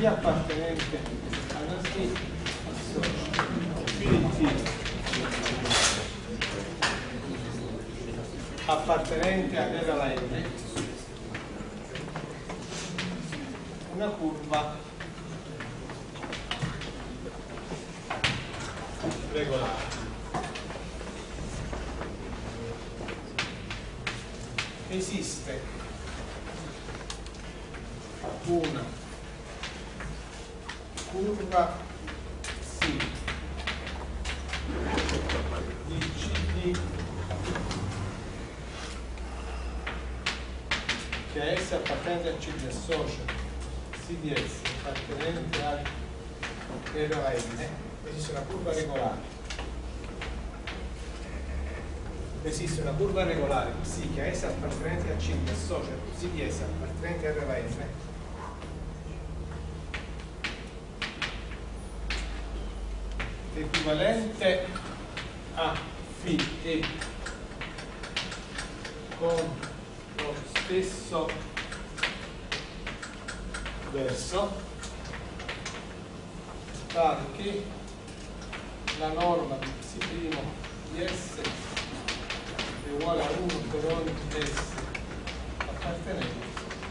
appartenente alla T quindi T appartenente ad alla N una curva regolare. Esiste una curva C di CD che S appartenente a CD associa CDS appartenente a RN. Esiste una curva regolare. Esiste una curva regolare psi che a S appartenente a C che associa CDS appartenente a RN equivalente a φ e con lo stesso verso tale che la norma di psi' di S è uguale a 1 per ogni S appartenente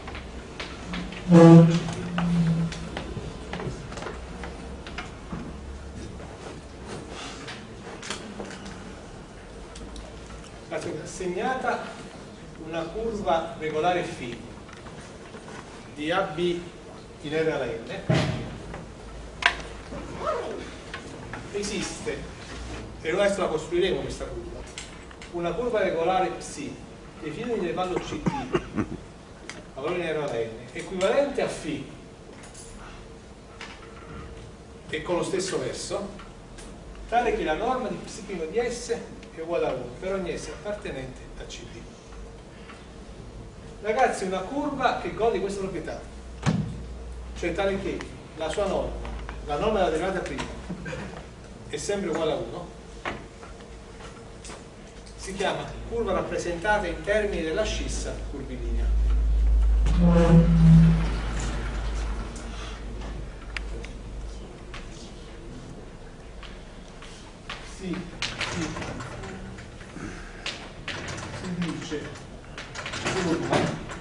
assegnata una curva regolare φ di AB in R alla N. Esiste, e noi adesso la costruiremo questa curva, una curva regolare psi definita in intervallo CD a valore in R alla N equivalente a φ e con lo stesso verso tale che la norma di psi' di S è uguale a 1 per ogni S appartenente a CD. Ragazzi, una curva che gode di questa proprietà, cioè tale che la sua norma, la norma della derivata prima, è sempre uguale a 1, si chiama curva rappresentata in termini della scissa curvilinea. Si dice curva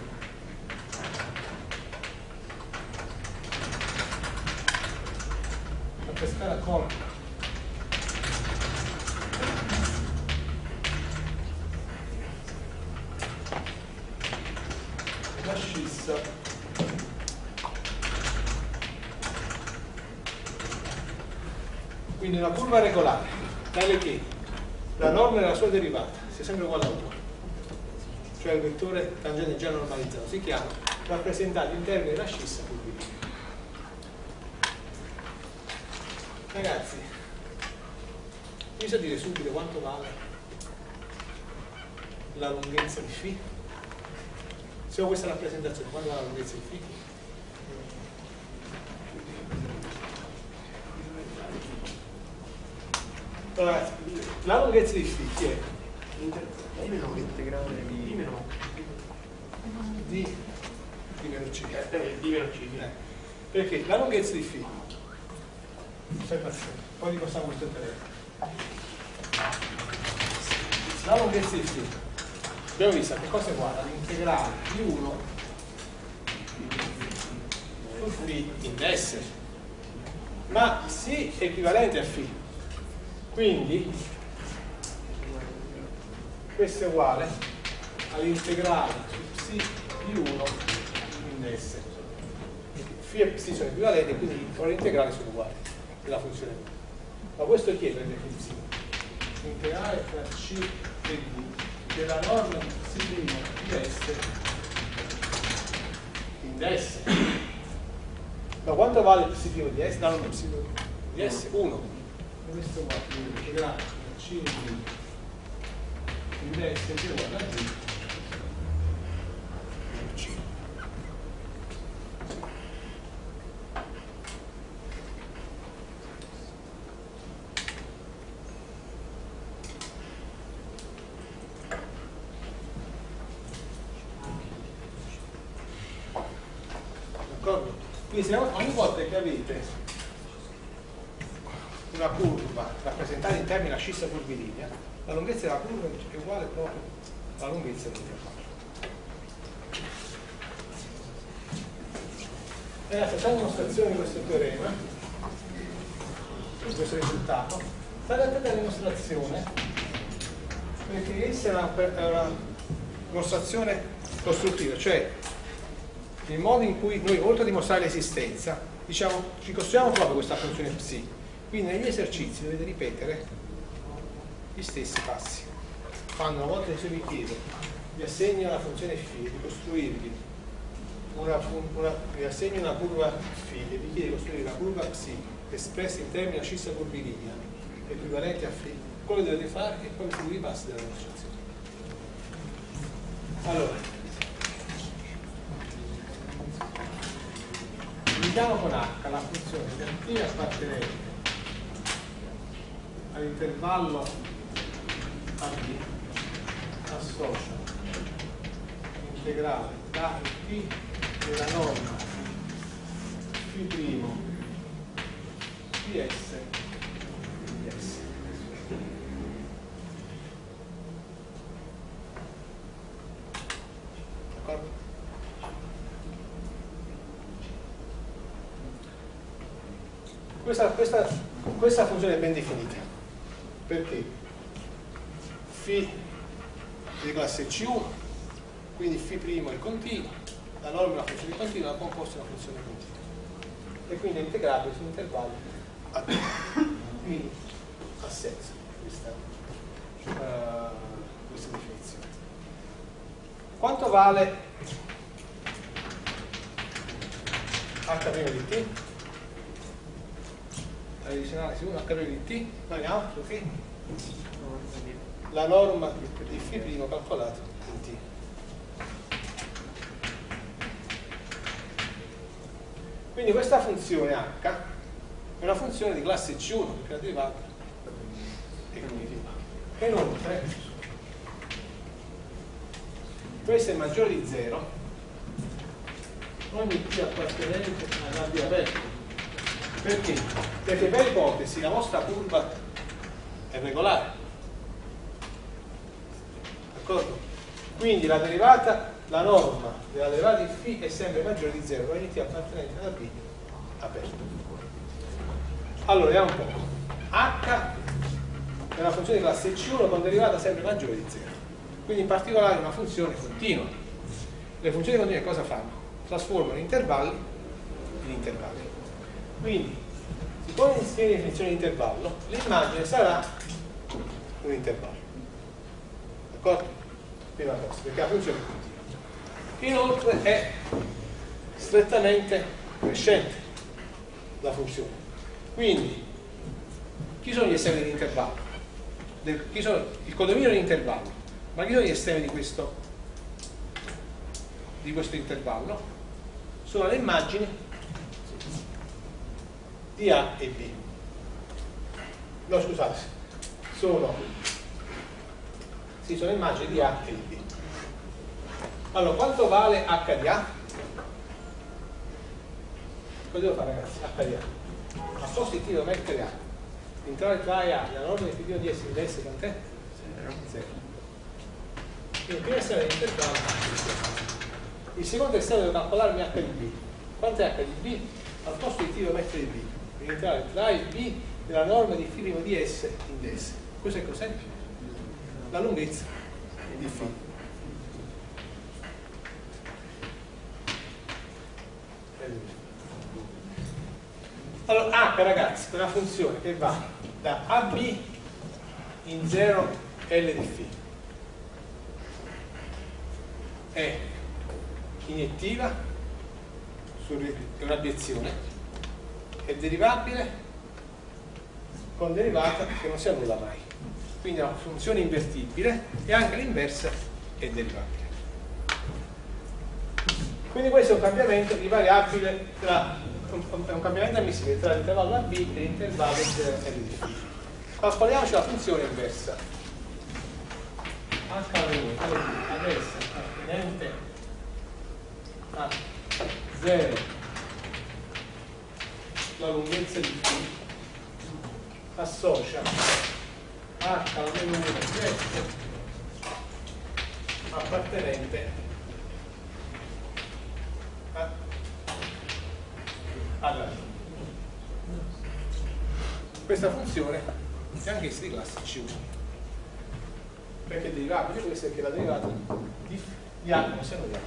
rappresentata con la scissa quindi una curva regolare tale che la norma della sua derivata sia sempre uguale a 1, cioè il vettore tangente già normalizzato, si chiama rappresentato in termini della scissa curvilinea. Ragazzi, mi sa dire subito quanto vale la lunghezza di φ? Se ho questa rappresentazione, quanto vale la lunghezza di φ? Allora, la lunghezza di φ chi è? L'integrale di meno C. di meno C. Perché la lunghezza di φ, osservazione, poi ripassiamo questo terreno. La lunghezza di φ, abbiamo visto che cosa è uguale all'integrale di 1 su φ in S, ma sì è equivalente a φ, quindi questo è uguale all'integrale su psi di 1 in S. Φ e psi sono equivalenti, quindi ora l'integrale sono uguali della funzione 1. Ma questo chi è per definizione? L'integrale tra C e D della norma di psi' di S in S. Ma quanto vale psi' di S? La norma psi' di S? 1. E questo è uguale all'integrale tra C e D in S è uguale a D. Quindi ogni volta che avete una curva rappresentata in termini ascissa curvilinea, la lunghezza della curva è uguale proprio alla lunghezza dell'intervallo. E la facciamo dimostrazione di questo teorema, di questo risultato. State attenti alla dimostrazione, perché questa è una dimostrazione costruttiva, cioè il modo in cui noi, oltre a dimostrare l'esistenza, diciamo, ci costruiamo proprio questa funzione psi. Quindi negli esercizi dovete ripetere gli stessi passi. Quando una volta che vi chiedo, vi assegno una funzione φ, di costruirvi vi assegno una curva φ e vi chiedo di costruire una curva psi espressa in termini ascissa curvilinea equivalente a φ, quello che dovete fare è poi seguire i passi della dimostrazione. Allora, indichiamo con H la funzione negativa appartenente all'intervallo AB associa integrale da T della norma Φ' ds ds. D'accordo? Questa funzione è ben definita. Perché? Φ di classe C1, quindi Φ' è continuo, la norma è una funzione continua, la composta è una funzione continua. E quindi è integrabile su intervalli a t. Quindi ha senso questa definizione. Quanto vale h' di t? La addizionale su 1 h' di t, andiamo su φ, la norma di Φ' calcolato in t. Quindi questa funzione h è una funzione di classe C1 perché la derivata è comunitiva. E inoltre questo è maggiore di 0 ogni t appartenente alla B aperta. Perché? Perché per ipotesi la vostra curva è regolare. D'accordo? Quindi la derivata, la norma della derivata di φ è sempre maggiore di 0 ogni t appartenente alla B aperta. Allora, vediamo un po'. H è una funzione di classe C1 con derivata sempre maggiore di 0. Quindi in particolare una funzione continua. Le funzioni continue cosa fanno? Trasformano intervalli in intervalli. Quindi, siccome insieme le definizioni di intervallo, l'immagine sarà un intervallo. D'accordo? Prima cosa, perché la funzione è continua. Inoltre è strettamente crescente la funzione. Quindi, chi sono gli estremi dell'intervallo? Chi sono il codominio dell'intervallo? Ma chi sono gli estremi di questo intervallo? Sono le immagini di A e B. No, scusate, sono immagini di A e di B. Allora, quanto vale H di A? Cosa devo fare, ragazzi? H di A. A sostituire mettere A. L'intervallo tra A e A, la norma di Φ' di S in DS quant'è? 0. Quindi il primo estremo dell'intervallo. Il secondo estremo devo calcolarmi H di B. Quanto è H di B? Al posto di T devo mettere B. L'intervallo tra A e B della norma di Φ' di S in DS. Questo è cos'è? La lunghezza di Φ. Allora H, ragazzi, è una funzione che va da AB in 0 L di φ. È iniettiva, è un'abiezione, è derivabile con derivata che non si annulla mai. Quindi è una funzione invertibile e anche l'inversa è derivabile. Quindi questo è un cambiamento di variabile è un cambiamento ammissibile tra l'intervallo AB e l'intervallo L di φ. Calcoliamoci la funzione inversa. H ad essere appartenente a 0 la lunghezza di φ associa h alla meno 1 di s appartenente alla φ. Questa funzione è anch'essa di classe C1, perché è derivabile, questa è che la derivata di h coseno di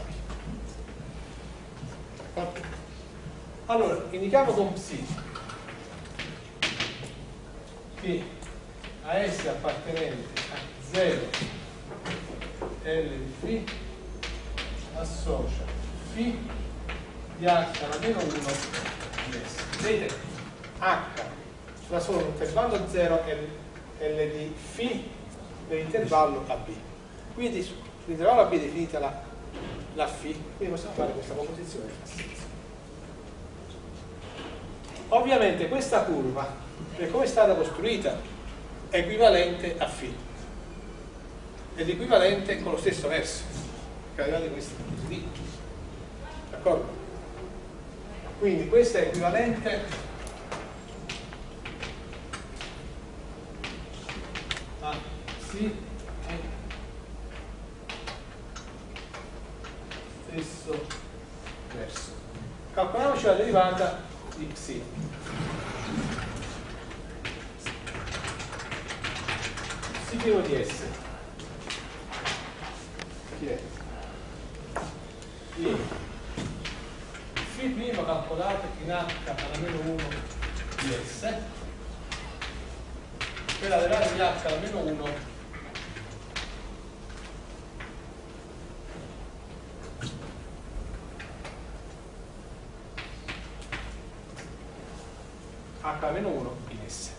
h. Allora, indichiamo con psi che a S appartenente a 0 L di φ associa φ di h alla meno 1 di S. Vedete, h sono solo un intervallo 0 L di φ dell'intervallo AB. Quindi sull'intervallo AB è definita la φ, quindi possiamo fare questa composizione di assenza. Ovviamente questa curva, per come è stata costruita, è equivalente a φ ed è equivalente con lo stesso verso, che arrivate questo così, d'accordo? Quindi questa è equivalente a psi e stesso verso. Calcoliamoci la derivata di psi. Psi primo di S che è φ primo calcolato in h alla meno 1 di S per la derivata di h alla meno 1 h alla meno 1 in S,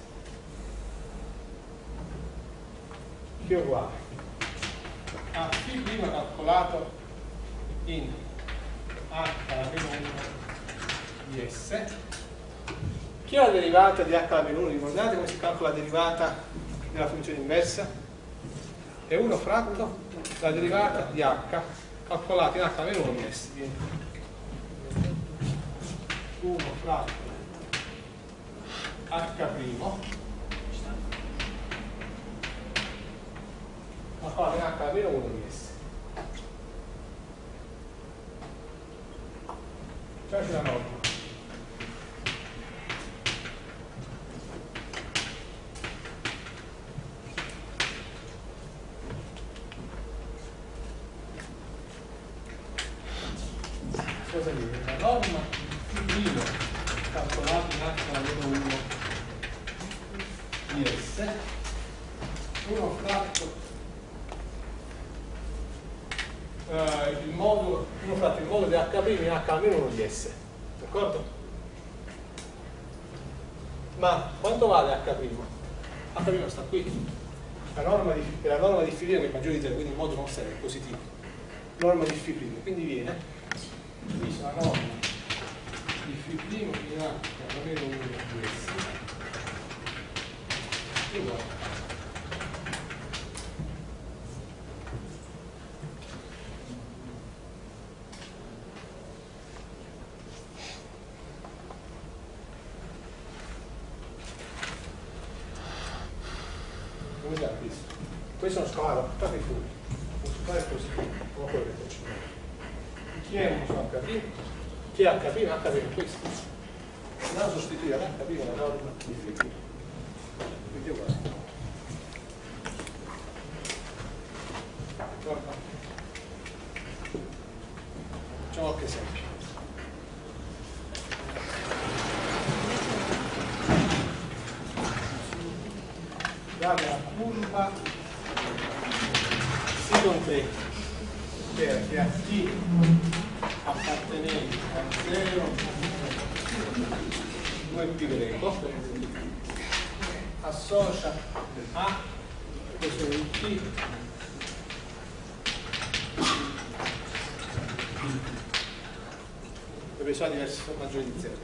che è uguale a φ prima calcolato in h alla meno 1 di S, che è la derivata di h alla meno 1. Ricordate come si calcola la derivata della funzione inversa? È 1 fratto la derivata di h calcolata in h alla meno 1 di S. 1 fratto h primo calcolata in h alla meno 1 di S. Facciamoci la norma. Cosa dire? La norma primo calcolato in h alla meno 1 di S, 1 fratto il modulo di h' in h alla meno 1 di S, d'accordo? Ma quanto vale h'? H' sta qui, la norma di φ' che è maggiore di 0, quindi il modulo non serve, è positivo, norma di φ', quindi viene dice la norma di φ' in h alla meno 1 di S uguale questo è uno scalare, portate fuori, non si fare così, come quello che faccio. Chi è un HP? Chi è HP? Un HP è questo. Andiamo a sostituire l'HP con la norma di φ'. Quindi è uguale. D'accordo? Facciamo qualche esempio. Date la curva con 3 perché a t appartenente a 0 2π greco associa a questo di t dove sono diversi maggiori di 0.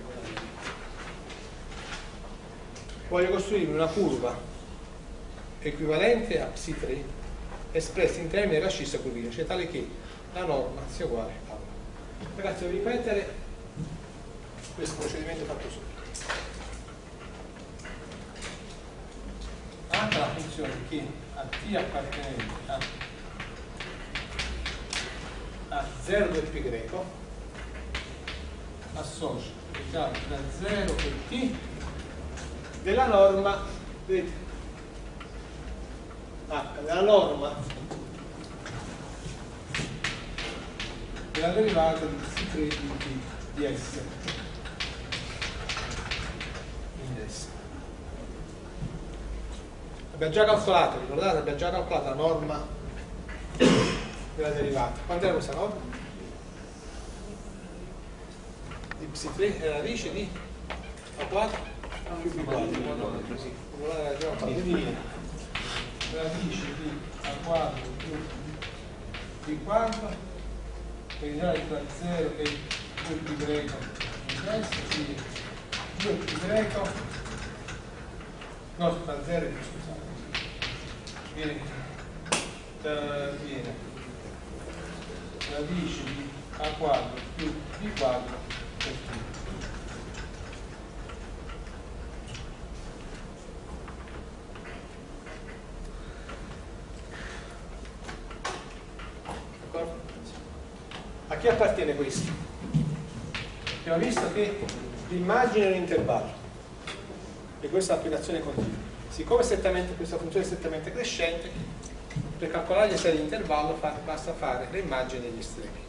Voglio costruirmi una curva equivalente a psi3 espressa in termini racista curvilineare, cioè tale che la norma sia uguale a 1. Ragazzi, devo ripetere questo procedimento fatto sopra. H è la funzione che a t appartenente a 0 del π greco associa il cambio da 0 per t della norma, vedete, H della norma della derivata di C3 di S in S. Abbiamo già calcolato, ricordate? Abbiamo già calcolato la norma della derivata. Quanto era questa norma? Di psi3 è la radice di A4 più B4. Sì, radice di A4 più B4 per il tra 0 e 2π greco in destra, quindi 2π greco, no, tra 0 e più, scusate, viene radice di A4 più B4 per t. A chi appartiene questo? Abbiamo visto che l'immagine è un intervallo e questa è l'applicazione continua. Siccome questa funzione è strettamente crescente, per calcolare le serie di intervallo basta fare le immagini degli estremi.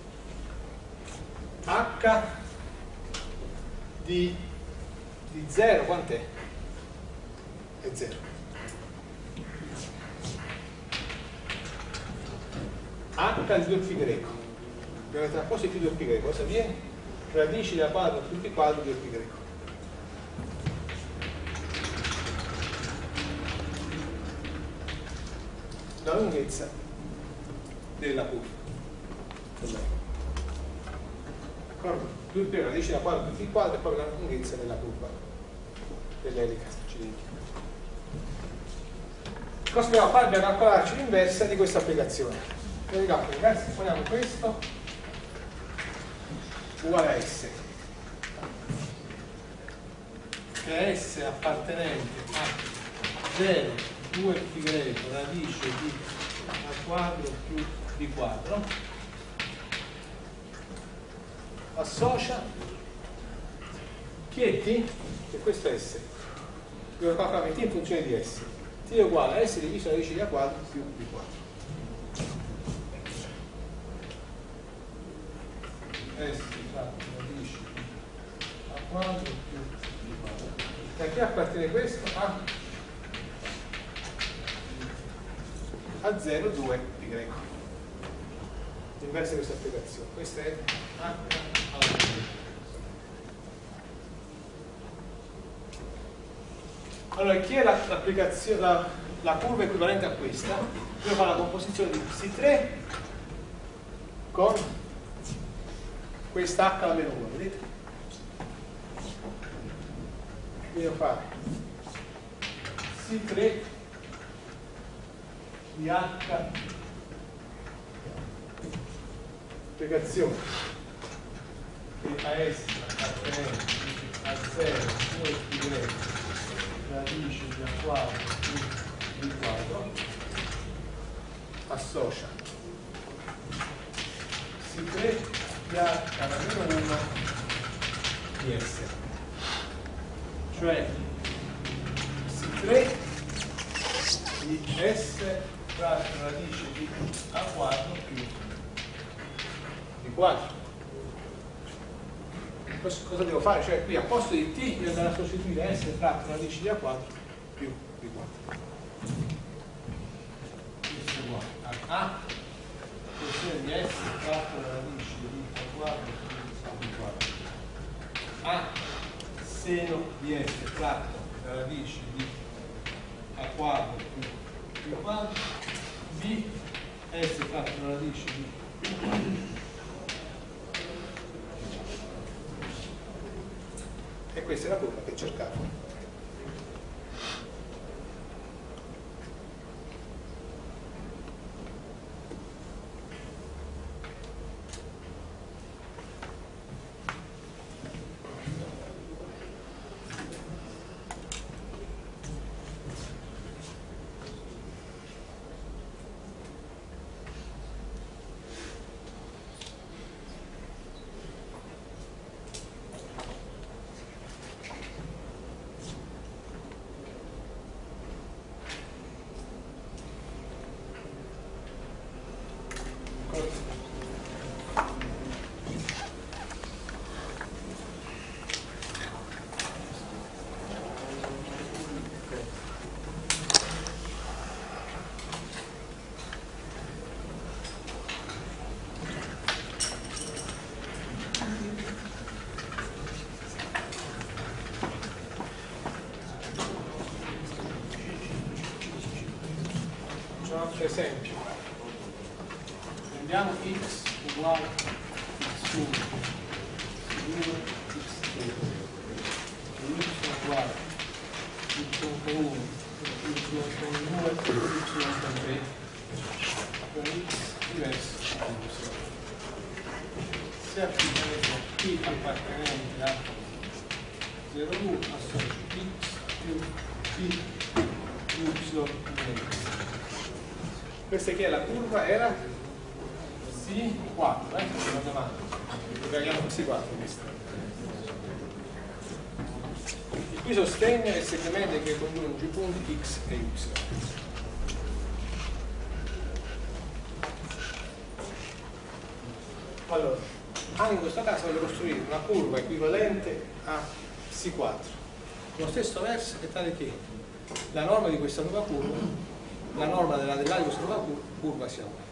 H di 0 quant'è? È 0. H di 2π greco. Abbiamo detto a posto più 2π greco, cosa viene? Radici da quadro più π quadro di 2π greco. La lunghezza della curva. D'accordo? 2π radici da quadro più π quadro e poi la lunghezza della curva dell'elica cilindrica. Cosa dobbiamo fare? Dobbiamo calcolarci l'inversa di questa applicazione. Ragazzi, poniamo questo uguale a S, che è S appartenente a 0, 2π greco, radice di A quadro più B quadro, associa chi è T? Che questo è S. Io calcolo T in funzione di S. T è uguale a S diviso radice di A quadro più B quadro. S tratto radice A quadro più B quadro. E a chi appartiene questo? A 0, 2 π greco. L'inversa di questa applicazione. Questa è H alla 2. Allora, chi è l'applicazione, la curva equivalente a questa? Io faccio la composizione di C3 con questa H alla meno 1, vedete? Quindi fare C3 di H applicazione che a S appartenente a 0, 2 π greco, radice di A quadro più B quadro, associa C3 di H alla meno 1 di S, cioè C3 di S fratto radice di A quadro più B quadro. Cosa devo fare? Cioè qui a posto di T devo andare a sostituire S fratto radice di A quadro più B quadro. Questo è uguale a funzione di S fratto radice di A quadro più B quadro. A seno di S fratto radice di A quadro più B quadro. B S fratto radice di B quadro. E questa è la curva che cercavo. esempio, prendiamo x uguale x1 più 2 x2 y uguale y con 1 y con 2 y con 3 con x diverso da y. Se applicheremo p appartenente a 0,1 associo x più p y in x. Questa che è la curva era C4, una domanda. Prendiamo C4 questa. Il cui sostegno è il segmento che congiunge i punti x e y. Allora, anche in questo caso voglio costruire una curva equivalente a C4. Lo stesso verso è tale che la norma di questa nuova curva, la norma dell'area di questa nuova curva sia uguale.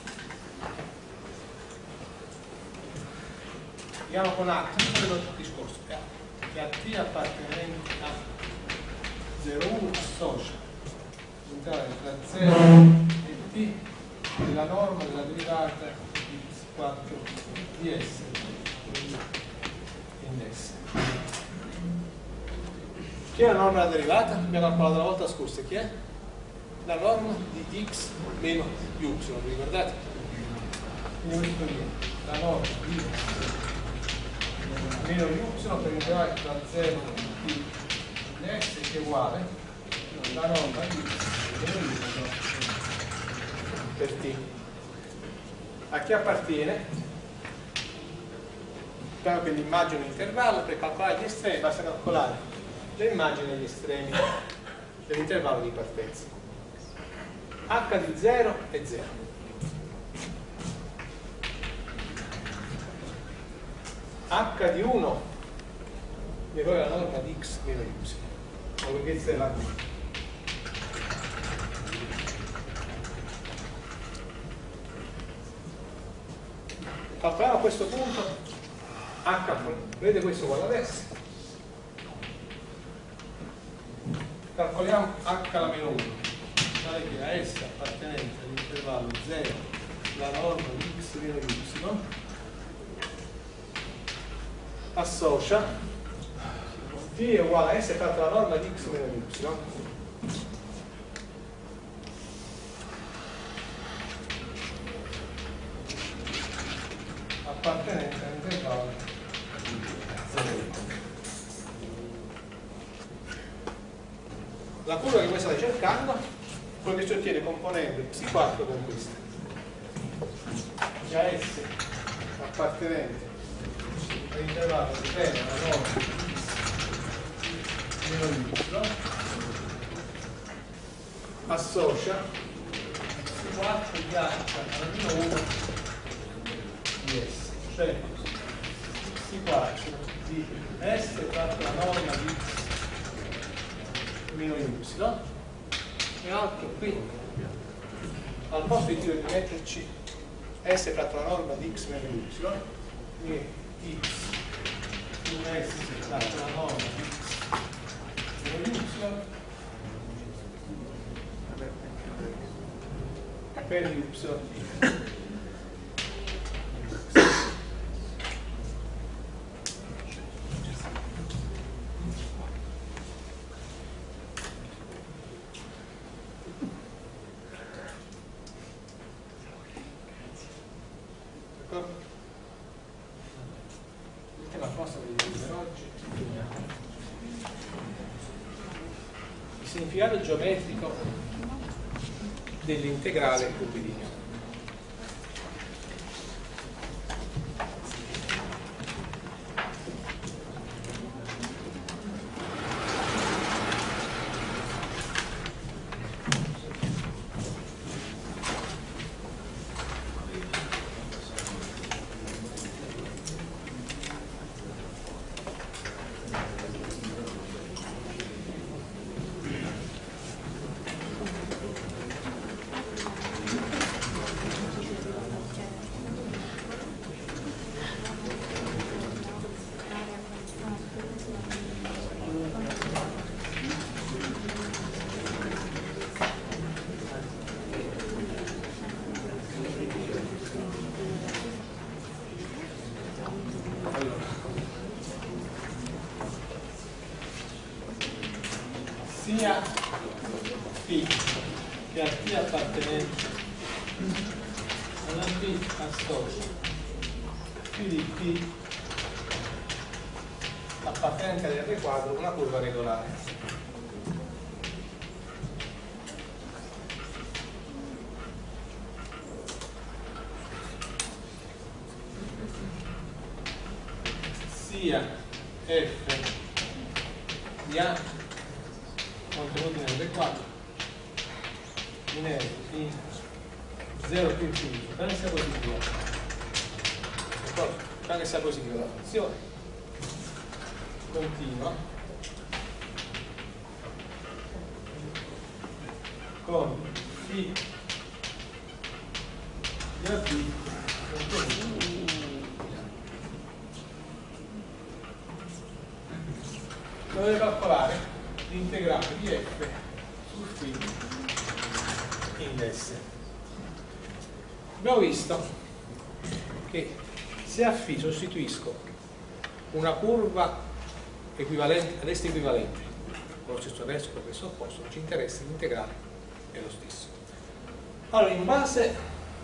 Andiamo con H, il discorso che a T appartenente a 0,1 associa l'integrale tra 0 e T della norma della derivata di x4 di S in S. Chi è la norma della derivata? Abbiamo calcolato la volta scorsa, chi è? La norma di x meno y, vi ricordate? Quindi questo qui, la norma di x meno y per integrare tra 0 e t in S che è uguale la norma di x meno y per t. A chi appartiene? Sappiamo che l'immagine è un intervallo, per calcolare gli estremi basta calcolare le immagini degli estremi dell'intervallo di partenza. H di 0 è 0. H di 1 e poi la norma di x meno y. Ma questa è la calcoliamo a questo punto H, vedete questo uguale ad S. Calcoliamo H alla meno 1, tale che a S appartenente all'intervallo 0 la norma di x meno y associa t è uguale a S fatta la norma di x meno y appartenente all'intervallo 0. La curva che voi state cercando, quello che si ottiene componendo psi4 con questa, che a S appartenente all'intervallo 0 la norma meno y associa psi4 di h alla meno 1 di S, cioè psi4 di S fatto la norma di x meno y e altro qui al posto di tiro di metterci S fatto la norma di x meno y quindi x più S fatto la norma di x meno y per y. L'ultima cosa che vi per oggi, il significato geometrico dell'integrale curvilineo. sia P che a P appartenente alla B associa P di P appartenente all'R quadro una curva regolare. Sia F di A contenuti nel R4 in R in 0 più infinito, tranne sia positiva. Tranne sia positiva la funzione continua con Φ di AB contenuto dovete calcolare l'integrale di F su Φ in S. Abbiamo visto che se a Φ sostituisco una curva equivalente ad est equivalente con lo stesso verso con lo stesso opposto, non ci interessa, l'integrale è lo stesso. Allora, in base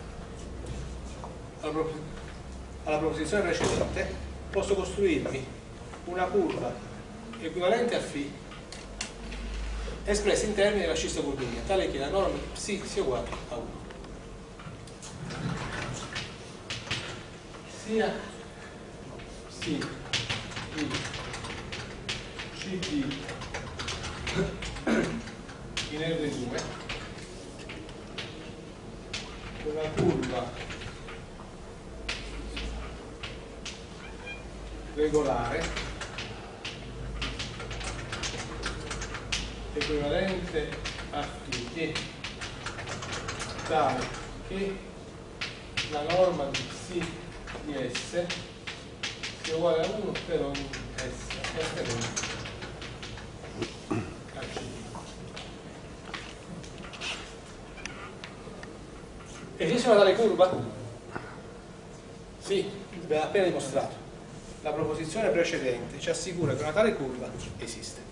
alla proposizione precedente posso costruirmi una curva equivalente a Φ espressa in termini della scistoburgheria, tale che la norma di Ψ sia uguale a 1. Sia Ψ di CD in R2 una curva regolare equivalente a Φ che tale che la norma di Ψ di S sia uguale a 1 per ogni S appartenente a C. Esiste una tale curva? Sì, abbiamo appena dimostrato. La proposizione precedente ci assicura che una tale curva esiste.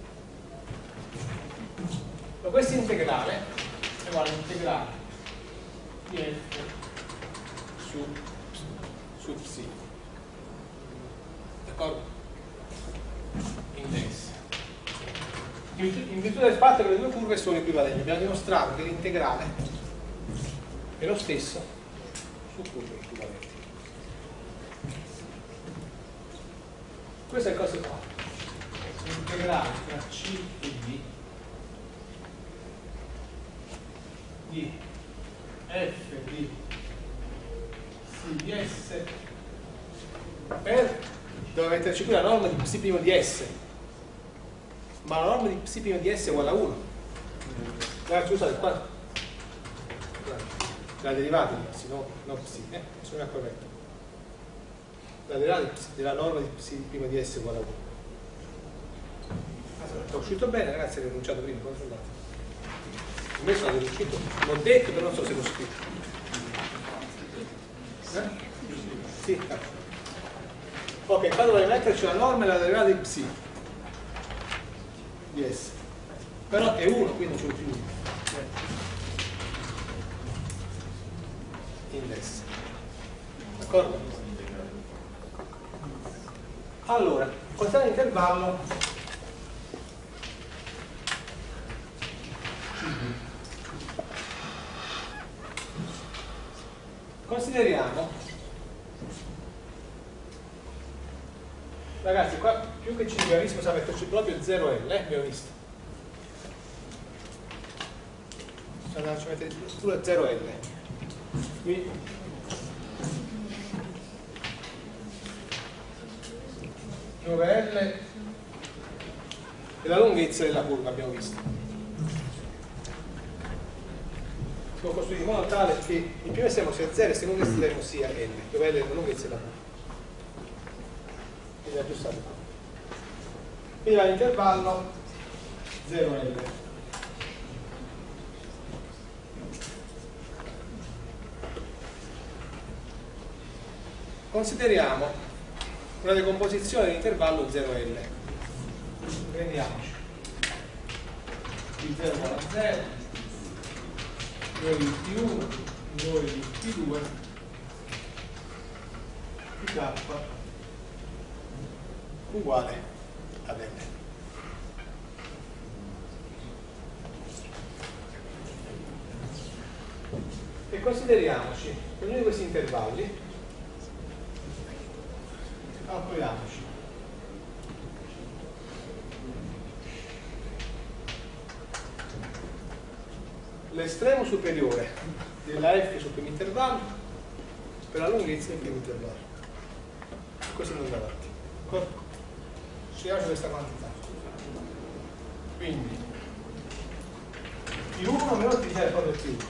Ma questo integrale è uguale all'integrale di F su Ψ. D'accordo? In S. In virtù del fatto che le due curve sono equivalenti, abbiamo dimostrato che l'integrale è lo stesso su curve equivalenti. Questo è il cosa fa? L'integrale tra C e D di F di Ψ di S per dove metterci qui la norma di Ψ' di S, ma la norma di Ψ' di S è uguale a 1. Scusate qua la derivata di Ψ, non Ψ, sono corretto. La derivata della norma di Ψ' di S è uguale a 1. È uscito bene, ragazzi, l'ho enunciato prima, come sono andato? A me sono riuscito, l'ho detto, però non so se l'ho scritto. Sì. Ok, qua dovrei metterci la norma e la derivata di Ψ di S. Però è 1, quindi non c'è più 1. In S. D'accordo? Allora, considerare l'intervallo consideriamo, ragazzi, qua più che ci capisco sa metterci proprio 0L, abbiamo visto. Ci mettere pure 0L. Qui 9L e la lunghezza della curva abbiamo visto. Si può costruire in modo tale che il primo estremo sia 0 e il secondo estremo sia L, dove L è la lunghezza della curva. Quindi aggiustate qua. Quindi all'intervallo 0L. Consideriamo una decomposizione dell'intervallo 0L. Prendiamoci di 0 uguale a 0, noi di T1, noi di T2, di K uguale ad M. E consideriamoci ognuno di questi intervalli, calcoliamoci l'estremo superiore della f sul primo intervallo per la lunghezza del primo intervallo. Questo non andava avanti. Scegliamo questa quantità. Quindi T1 meno T0 proprio T1.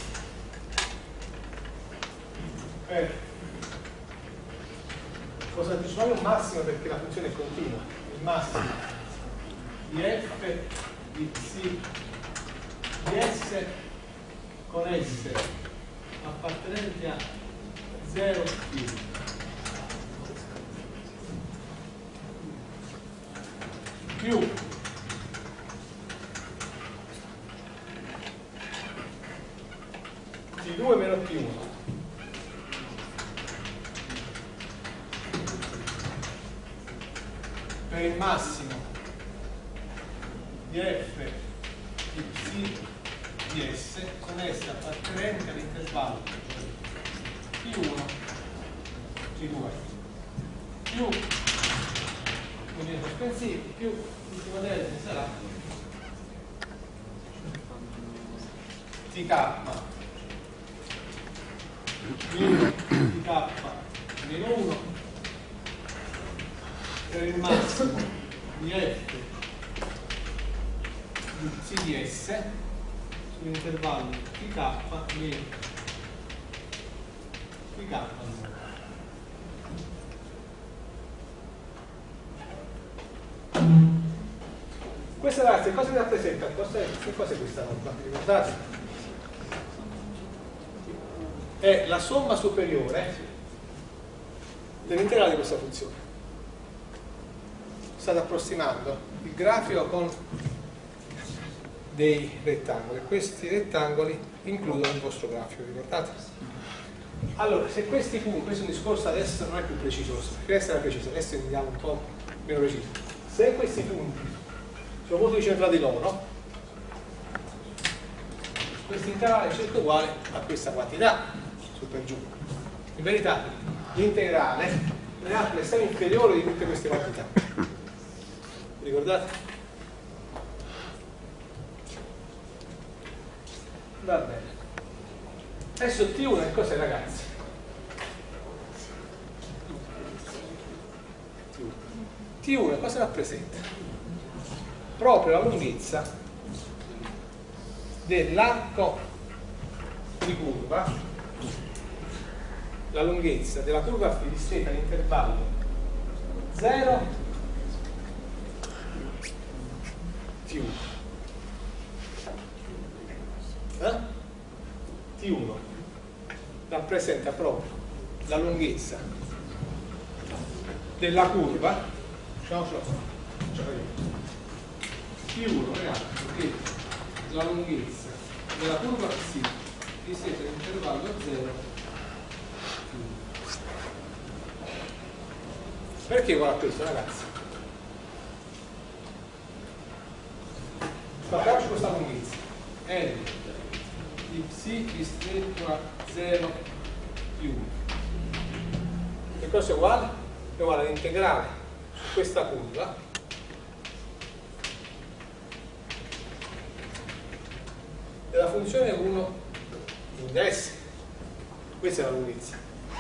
Cosa diciamo un massimo perché la funzione è continua. Il massimo di f di psi di s con S appartenente a 0 più T2 meno T1 per il massimo di f di psi di S con S appartenente all'intervallo T1 T2 più quindi sospensivi più l'ultimo termine sarà TK meno TK meno 1 per il massimo di F di psi di S sull'intervallo TK meno TK. Questa ragazzi cosa mi rappresenta? Che cosa è questa norma? Ricordate? È la somma superiore dell'integrale di questa funzione. State approssimando il grafico con dei rettangoli. Questi rettangoli includono il vostro grafico, ricordate? Allora, se questi punti, questo è un discorso adesso non è più preciso, deve essere preciso, adesso andiamo un po' meno preciso. Se questi punti sono molto vicini tra di loro, questo integrale è certo uguale a questa quantità, su per giù. In verità, l'integrale è l'estremo inferiore di tutte queste quantità. Ricordate? Va bene. Adesso T1 è cos'è ragazzi? T1 cosa rappresenta? Proprio la lunghezza dell'arco di curva, la lunghezza della curva Φ distretta all'intervallo 0 T1. T1 rappresenta proprio la lunghezza della curva, T1 ragazzi, è la lunghezza della curva Φ distretta all'intervallo 0. Perché uguale a questo ragazzi? Guardiamoci questa lunghezza L di psi ristretto a 0 più 1. Che cosa è uguale? È uguale all'integrale su questa curva della funzione 1 in S. Questa è la lunghezza.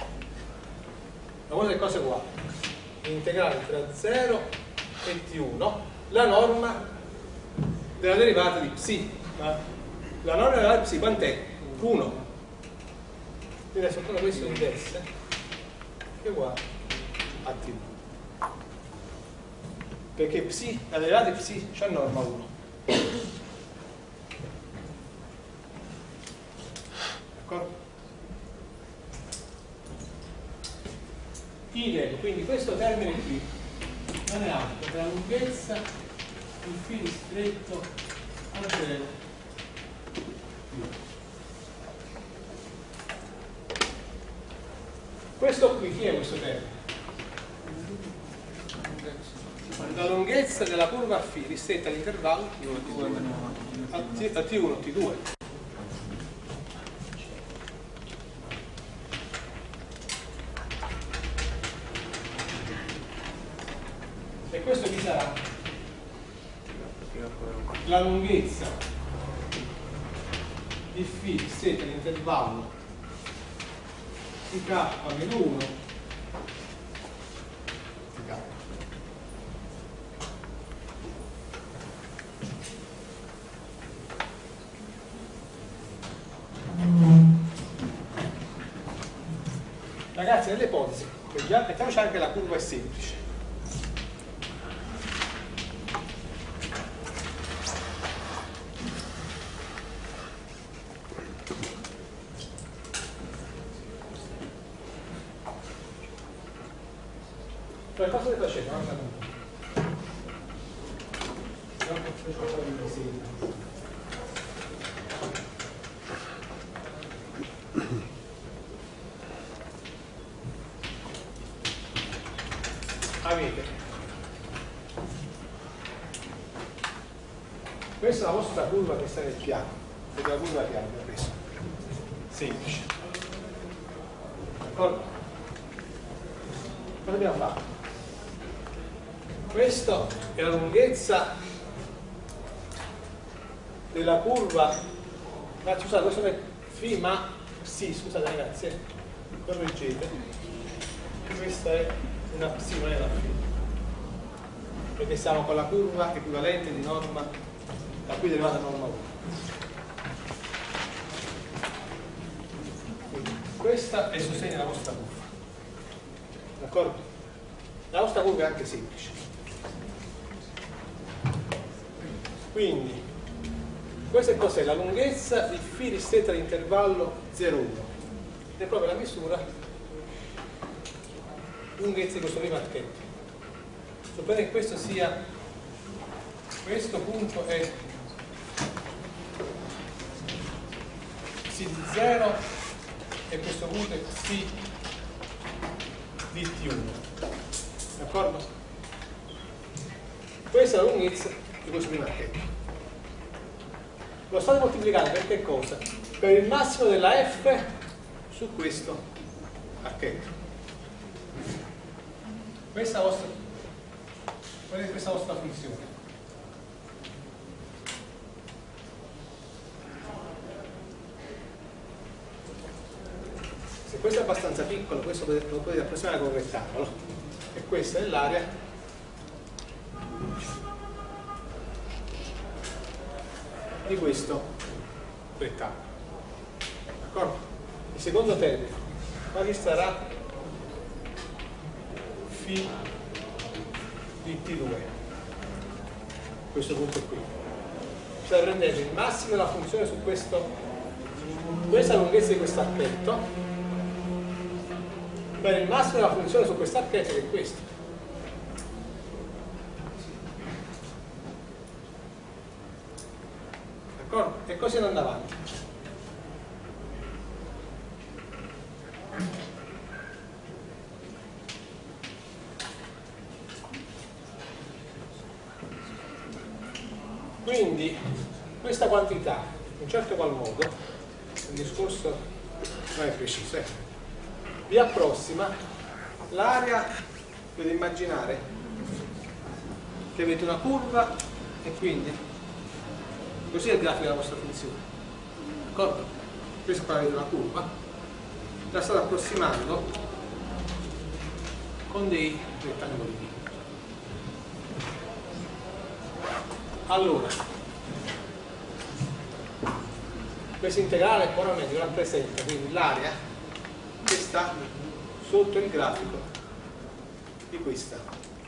Ma guarda che cosa è uguale? L'integrale tra 0 e T1, la norma della derivata di psi. La norma della psi quant'è? 1. Quindi adesso con questo in S è uguale a T1. Perché psi, la derivata di psi c'è norma 1. D'accordo? Idem, quindi questo termine qui non è altro che la lunghezza del φ ristretto Questo qui, chi è questo termine? La lunghezza della curva φ ristretta all'intervallo a T1, T2. E questo chi sarà? La lunghezza di φ ristretta all'intervallo di K meno 1 di K. Ragazzi, nelle ipotesi, mettiamoci anche la curva è semplice. Cioè, cosa stai facendo? Avete questa è la vostra curva che sta nel piano, è la curva che abbiamo preso, semplice, d'accordo? Cosa abbiamo fatto? Questa è la lunghezza della curva, scusate, questo è φ, ma sì, scusate ragazzi, correggete, questa è una psi, non è una φ, perché siamo con la curva equivalente di norma da cui è derivata norma 1. Quindi, questa è il sostegno della vostra curva, d'accordo? La vostra curva è anche semplice. Quindi questa cos'è? La lunghezza di φ ristretta all'intervallo 0,1 ed è proprio la misura lunghezza di questo primo archetto. Suppone che questo sia, questo punto è psi di 0 e questo punto è psi di T1, d'accordo? Questa è la lunghezza di questo primo archetto. Lo state moltiplicando per che cosa? Per il massimo della f su questo archetto. Questa è questa vostra funzione. Se questo è abbastanza piccolo, questo lo potete approssimare con un rettangolo. E questa è l'area di questo rettangolo. D'accordo? Il secondo termine, ma che sarà φ di T2, questo punto qui. Cioè prendete il massimo della funzione su questo, questa è la lunghezza di questo archetto, per il massimo della funzione su questo archetto che è questo. D'accordo? E così andando avanti. Quindi questa quantità, in un certo qual modo, il discorso non è preciso, vi approssima l'area, potete immaginare che avete una curva e quindi così è il grafico della vostra funzione, d'accordo? Questo qua avete una curva, la state approssimando con dei rettangoli. Allora, questo integrale puramente rappresenta quindi l'area che sta sotto il grafico di questa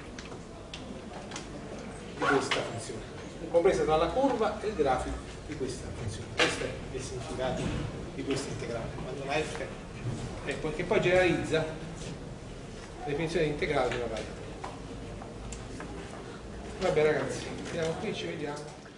funzione, compresa tra la curva e il grafico di questa funzione. Questo è il significato di questo integrale, quando la f è che poi generalizza la definizione di integrale di una variabile. Vabbè ragazzi, finiamo qui, ci vediamo.